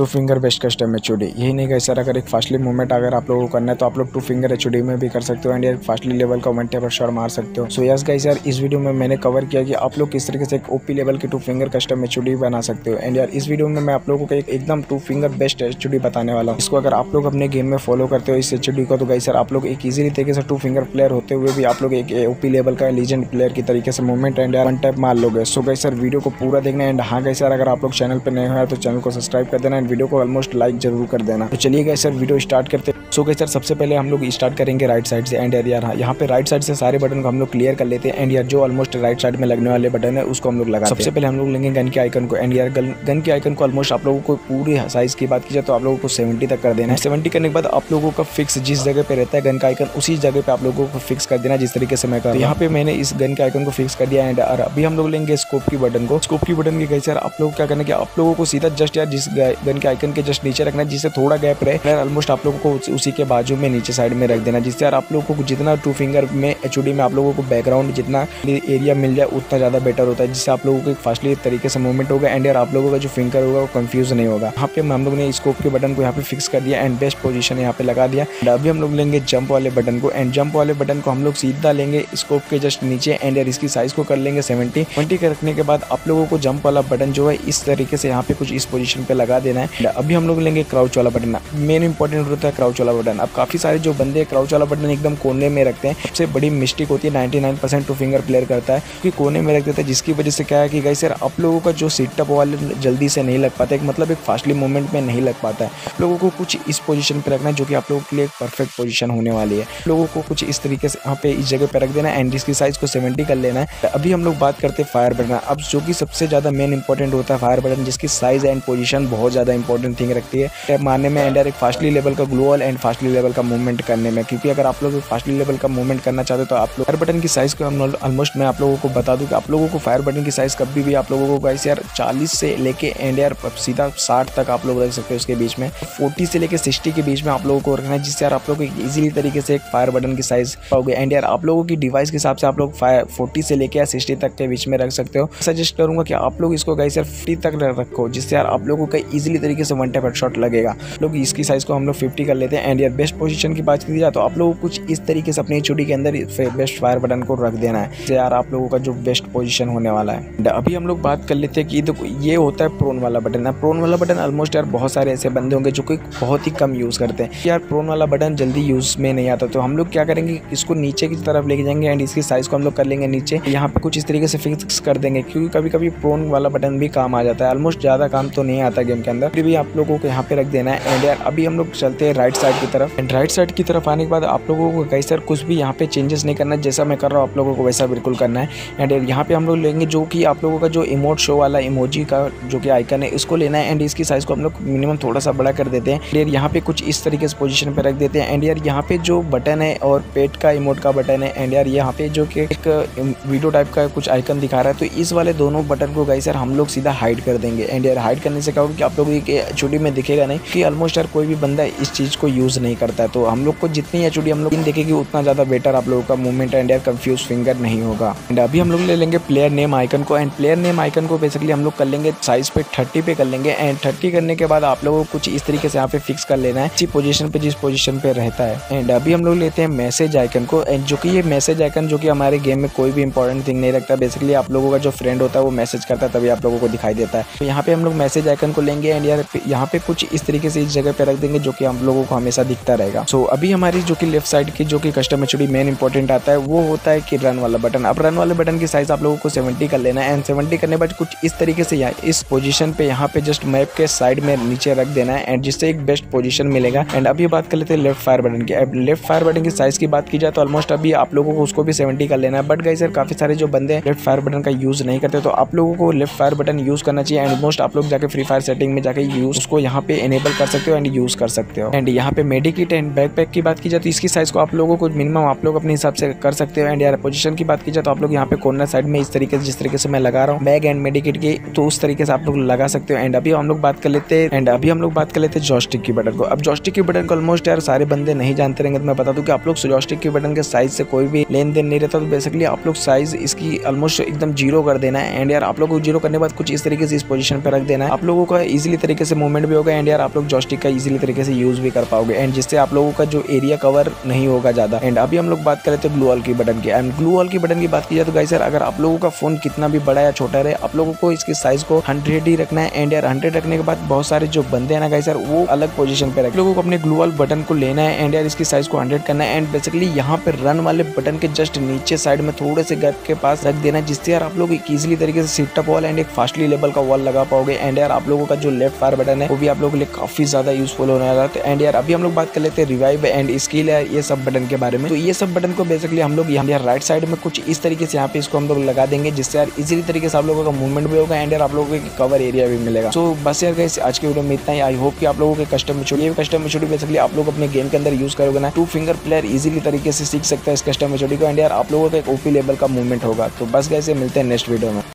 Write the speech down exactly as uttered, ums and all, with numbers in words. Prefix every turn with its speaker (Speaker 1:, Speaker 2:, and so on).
Speaker 1: Finger best custom HOD. यही नहीं गई सर, अगर एक फास्टली मूवमेंट अगर आप लोगों को करना है तो आप लोग टू फिंगर एचओडी में भी कर सकते हो एंड यार फास्टली लेवल का वन टेपर शॉट मार सकते हो। सो यस गाइस यार, इस वीडियो में मैंने कवर किया कि आप लोग किस तरीके से एक ओपी लेवल की टू फिंगर कस्टम एचओडी बना सकते हो। एंड यार इस वीडियो में मैं आप लोगों को एक एकदम टू फिंगर बेस्ट एचओडी बताने वाला हूँ। इसको अगर आप लोग अपने गेम में फॉलो करते हो इस एचओडी को, तो गाइस यार आप लोग एक इजीली तरीके से टू फिंगर प्लेयर होते हुए भी आप लोग एक ओपी लेवल का लीजेंड प्लेयर की तरीके से मूवमेंट एंड वन टैप मार लोगे। सो गाइस यार वीडियो को पूरा देखना एंड हाँ गाइस यार, अगर आप लोग चैनल पर नए हो तो चैनल को सब्सक्राइब कर देना एंड वीडियो को ऑलमोस्ट लाइक जरूर कर देना। तो चलिए गाइस यार वीडियो स्टार्ट करते हैं। सो गाइस यार सबसे पहले हम लोग स्टार्ट करेंगे राइट साइड से एंड यार यहाँ पे राइट साइड से सारे बटन को हम लोग क्लियर कर लेते हैं एंड यार जो ऑलमोस्ट राइट साइड में लगने वाले बटन है उसको हम लोग लगाते हैं। सबसे पहले हम लोग लेंगे गन के आइकन को एंड यार गन के आइकन को ऑलमोस्ट आप लोगों को पूरी साइज की बात की जाए तो आप लोगों को सेवेंटी तक कर देना है। सेवेंटी करने के बाद आप लोगों का फिक्स जिस जगह पे रहता है गन का आइकन उसी जगह पे आप लोगों को फिक्स कर देना जिस तरीके से मैं कर। यहाँ पे मैंने इस गन के आइकन को फिक्स कर दिया एंड अभी हम लोग लेंगे स्कोप की बटन को। स्कोप की बटन की गाइस यार आप लोग क्या करना है, आप लोगों को सीधा जस्ट यार जिस गन के आइकन के जस्ट नीचे रखना है, जिससे थोड़ा गैप रहे यार ऑलमोस्ट आप लोगों को उसी के बाजू में नीचे साइड में रख देना, जिससे यार आप लोगों को जितना टू फिंगर में एचओडी में आप लोगों को बैकग्राउंड जितना एरिया मिल जाए उतना ज़्यादा बेटर होता है, जिससे आप लोगों को एक फास्टली तरीके से मूवमेंट होगा एंड यार आप लोगों का जो फिंगर होगा वो कंफ्यूज नहीं होगा। यहाँ पे हम लोग ने स्कोप के बटन को यहाँ पे फिक्स कर दिया एंड बेस्ट पोजीशन यहाँ पे लगा दिया। अभी हम लोग लेंगे जंप वाले बटन को एंड जंप वाले बटन को हम लोग सीधा लेंगे स्कोप के जस्ट नीचे एंड यार इसकी साइज को कर लेंगे सेवेंटी। ट्वेंटी के रखने के बाद आप लोगों को जंप वाला बटन जो है इस तरीके से यहाँ पे कुछ इस पोजीशन पे लगा देना है। अभी हम लोग लेंगे क्राउच वाला बटन। मेन इंपॉर्टेंट होता है क्राउच वाला बटन। अब काफी सारे जो बंदे क्राउच वाला बटन एकदम कोने में रखते हैं, सबसे बड़ी मिस्टेक होती है ninety nine percent two finger player करता है क्योंकि कोने में रख देता है, जिसकी वजह से क्या है कि गाइस यार आप लोगों का जो सीटअप वाले जल्दी से नहीं लग पाता है, मतलब एक फास्टली मूवमेंट में नहीं लग पाता है। आप लोगों को कुछ इस पोजीशन पे रखना है जो कि आप लोगों के लिए एक परफेक्ट पोजीशन होने वाली है। लोगों को कुछ इस तरीके से यहाँ पे इस जगह पे रख देना है एंड इसकी साइज को सेवेंटी कर लेना है। अभी हम लोग बात करते हैं फायर बटन। अब जो कि सबसे ज्यादा मेन इंपॉर्टेंट होता है फायर बटन, जिसकी साइज एंड पोजीशन बहुत ज्यादा इंपॉर्टेंट थिंग रखती है टैप मारने में एंड यार एक फास्टली लेवल का ग्लोअल एंड फास्टली लेवल का मूवमेंट करने में। क्योंकि अगर आप लोग फास्टली लेवल का मूवमेंट करना चाहते हो तो आप लोग फायर बटन की साइज को ऑलमोस्ट मैं आप लोगों को बता दूं कि आप लोगों को फायर बटन की साइज कभी भी आप लोगों को गाइस यार चालीस से लेके एंड यार सीधा साठ तक आप लोग रख सकते हो। उसके बीच में चालीस से लेके साठ के बीच में आप लोगों को रखना है, जिससे यार आप लोग इजीली तरीके से एक फायर बटन की साइज पाओगे एंड यार आप लोगों की डिवाइस के हिसाब से आप लोग चालीस से लेके या साठ तक के बीच में रख सकते हो। सजेस्ट करूंगा कि आप लोग इसको गाइस यार पचास तक रखो, जिससे यार आप लोगों का इजीली तरीके से वन टैप हेडशॉट लगेगा। लोग इसकी साइज को हम लोग पचास कर लेते हैं एंड यार बेस्ट पोजीशन की बात की जाए तो आप लोगों को कुछ इस तरीके से अपनी एचओडी के अंदर बेस्ट फायर बटन को रख देना है, जिससे यार आप लोगों का जो बेस्ट पोजीशन होने वाला है। अभी हम लोग बात कर लेते हैं कि देखो ये होता है प्रोन वाला बटन है। प्रोन वाला बटन ऑलमोस्ट यार बहुत सारे ऐसे बंदे होंगे जो कि बहुत ही कम यूज करते हैं यार प्रोन वाला बटन जल्दी यूज में नहीं आता, तो हम लोग क्या करेंगे इसको नीचे की तरफ लेके जाएंगे एंड इसकी साइज को हम लोग कर लेंगे नीचे। यहाँ पे कुछ इस तरीके से फिक्स कर देंगे क्योंकि कभी कभी प्रोन वाला बटन भी काम आ जाता है। ऑलमोस्ट ज्यादा काम तो नहीं आता गेम के अंदर, फिर भी आप लोगों को यहाँ पे रख देना है एंड यार अभी हम लोग चलते हैं राइट साइड की तरफ एंड राइट साइड की तरफ आने के बाद आप लोगों को गाइस यार कुछ भी यहाँ पे चेंजेस नहीं करना है, जैसा मैं कर रहा हूँ आप लोगों को वैसा बिल्कुल करना है। एंड यहाँ पे हम लोग लेंगे जो कि आप लोगों का जो इमोट शो वाला इमोजी का जो कि आइकन है इसको लेना है एंड इसकी साइज को हम लोग मिनिमम थोड़ा सा बड़ा कर देते हैं। यार यहाँ पे कुछ इस तरीके से पोजीशन पे रख देते हैं एंड यार यहाँ पे जो बटन है और पेट का इमोट का बटन है एंड यार यहाँ पे जो कि एक वीडियो टाइप का कुछ आइकन दिखा रहा है, तो इस वाले दोनों बटन को गाइस यार हम लोग सीधा हाइड कर देंगे एंड यार हाइड करने से क्या होगा कि आप लोगों की एचओडी में दिखेगा नहीं कि ऑलमोस्ट यार कोई भी बंदा इस चीज को यूज नहीं करता है। तो हम लोग को जितनी एचओडी हम लोग देखेगी उतना ज्यादा बेटर आप लोगों का मूवमेंट एंड यार कंफ्यूज फिंगर नहीं होगा। एंड अभी हम लोग ले लेंगे प्लेयर नेम आइकन को एंड प्लेयर नेम आइकन को बेसिकली हम लोग कर लेंगे साइज पे थर्टी पे कर लेंगे एंड थर्टी करने के बाद आप लोगों को कुछ इस तरीके से यहाँ पे फिक्स कर लेना है जिस पोजीशन पे जिस पोजीशन पे रहता है। एंड अभी हम लोग लेते हैं मैसेज आइकन को एंड जो कि ये मैसेज आइकन जो कि हमारे गेम में कोई भी इंपॉर्टेंट थिंग नहीं रखता, बेसिकली आप लोगों का जो फ्रेंड होता है वो मैसेज करता है तभी आप लोगों को दिखाई देता है। तो यहाँ पे हम लोग मैसेज आइकन को लेंगे एंड यार यहाँ पे कुछ इस तरीके से इस जगह पे रख देंगे जो कि हम लोगों को हमेशा दिखता रहेगा। सो अभी हमारी जो कि लेफ्ट साइड की जो कि कस्टम एचओडी मेन इंपॉर्टेंट आता है वो होता है कि रन वाला बटन। अब रन वाले बटन की साइज आप लोगों को सेवेंटी कर लेना है एंड सेवेंटी करने के बाद कुछ इस तरीके से इस पोजीशन पे यहाँ पे जस्ट मैप के साइड में नीचे रख देना है एंड जिससे एक बेस्ट पोजीशन मिलेगा। एंड अभी बात कर लेते हैं लेफ्ट फायर बटन की। अब लेफ्ट फायर बटन की साइज की बात की जाए तो ऑलमोस्ट अभी आप लोगों को उसको भी सेवेंटी कर लेना है, बट गाइस यार काफी सारे जो बंदे लेफ्ट फायर बटन का यूज नहीं करते तो आप लोगों को लेफ्ट फायर बटन यूज करना चाहिए एंड मोस्ट आप लोग जाके फ्री फायर सेटिंग में जाके यूज उसको यहाँ पे एनेबल कर सकते हो एंड यूज कर सकते हो। एंड यहाँ पे मेडिकिट एंड बैकपैक की बात की जाए तो इसकी साइज को आप लोगों को मिनिमम आप लोग अपने हिसाब से कर सकते हो। एंड यार पोजीशन की बात की जाए तो आप लोग यहाँ पे कॉर्नर साइड में इस तरीके से जिस तरीके से मैं लगा रहा हूँ बैग एंड मेडिकिट की, तो उस तरीके से आप लोग लगा सकते हो। एंड अभी हम लोग बात कर लेते हैं एंड अभी हम लोग बात कर लेते हैं जॉयस्टिक की बटन को। अब जॉयस्टिक की बटन को ऑलमोस्ट यार सारे बंदे नहीं जानते रहेंगे, तो मैं बता दूं कि आप लोग जॉयस्टिक की बटन के साइज से कोई भी लेन देन नहीं रहता। तो बेसिकली आप लोग साइज इसकी ऑलमोस्ट एकदम जीरो कर देना है। एंड यार आप लोग को जीरो करने के बाद कुछ इस तरीके से इस पोजीशन पे रख देना है। आप लोगों का इजीली तरीके से मूवमेंट भी होगा एंड यार आप लोग जॉयस्टिक का इजीली तरीके से यूज भी कर पाओगे एंड जिससे आप लोगों का जो एरिया कवर नहीं होगा ज्यादा। एंड अभी हम लोग बात करें तो ग्लू वॉल की बटन की। एंड ग्लू वॉल की बटन की बात की जाए तो गाइस यार अगर आप लोगों का फोन कितना भी बड़ा या छोटा रहे, आप लोगों को इसकी साइज को हंड्रेड ही रखना है। एंड यार हंड्रेड रखने के बाद बहुत सारे जो बंदे हैं ना गाइस यार वो अलग पोजीशन पे रख लोगों को अपने ग्लू वॉल बटन को लेना है एंड यार इसकी साइज को हंड्रेड करना है। एंड बेसिकली यहाँ पे रन वाले बटन के जस्ट नीचे साइड में थोड़े से गैप के पास रख देना है, जिससे यार आप लोग एक इजीली तरीके से सिटअप वॉल एंड एक फास्टली लेवल का वॉल लगा पाओगे। एंड यार आप लोगों का जो लेफ्ट फायर बटन है वो भी आप लोगों के लिए काफी ज्यादा यूजफुल होने वाला है। एंड यार अभी हम लोग बात कर लेते हैं रिवाइव एंड स्किल है ये सब बटन के बारे में। तो ये सब बटन को बेसिकली हम लोग यहाँ राइट साइड में कुछ इस तरीके से यहाँ पे इसको हम लोग लगा देंगे, जिससे यार इजीली तरीके से आप लोगों का मूवमेंट भी होगा एंड यार आप लोगों को कवर एरिया भी मिलेगा। तो बस यार गाइस आज के वीडियो में इतना ही। आई होप कि आप लोगों के custom maturity custom maturity basically आप लोग अपने गेम के अंदर यूज करोगे ना, टू फिंगर प्लेयर इजीली तरीके से सीख सकता है इस कस्टम मैच्योरिटी को एंड यार आप लोगों का एक ओपी लेवल का मूवमेंट होगा। तो बस गाइस मिलते हैं नेक्स्ट वीडियो में।